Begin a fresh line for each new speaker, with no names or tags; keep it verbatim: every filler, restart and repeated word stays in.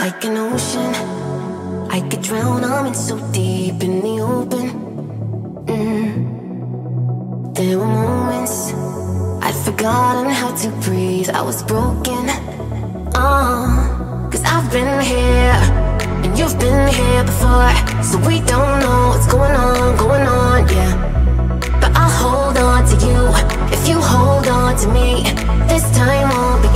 like an ocean. I could drown, I'm in so deep in the open. mm. There were moments I'd forgotten how to breathe. I was broken, uh, cause I've been here and you've been here before, so we don't know what's going on, going on, yeah. But I'll hold on to you if you hold on to me. This time won't be